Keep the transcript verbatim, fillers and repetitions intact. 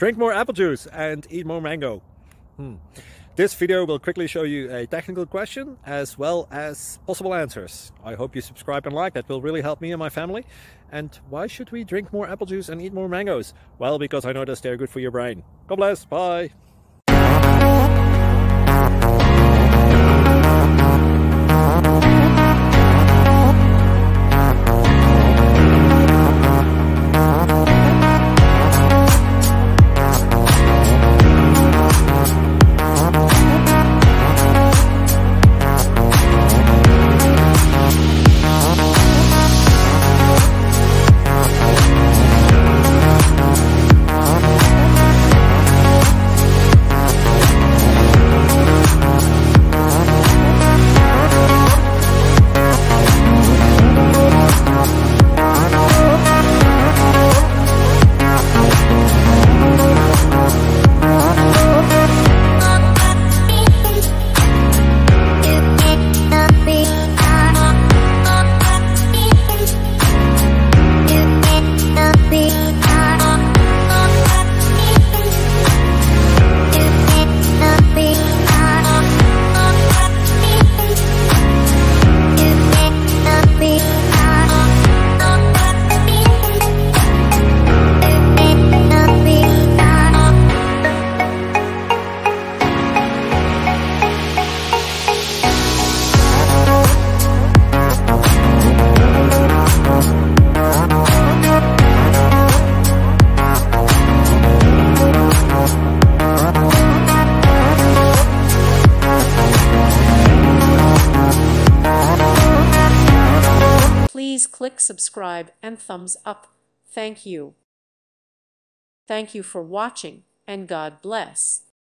Drink more apple juice and eat more mango. Hmm. This video will quickly show you a technical question as well as possible answers. I hope you subscribe and like. That will really help me and my family. And why should we drink more apple juice and eat more mangoes? Well, because I noticed they're good for your brain. God bless. Bye. Please click subscribe and thumbs up. Thank you. Thank you for watching, and God bless.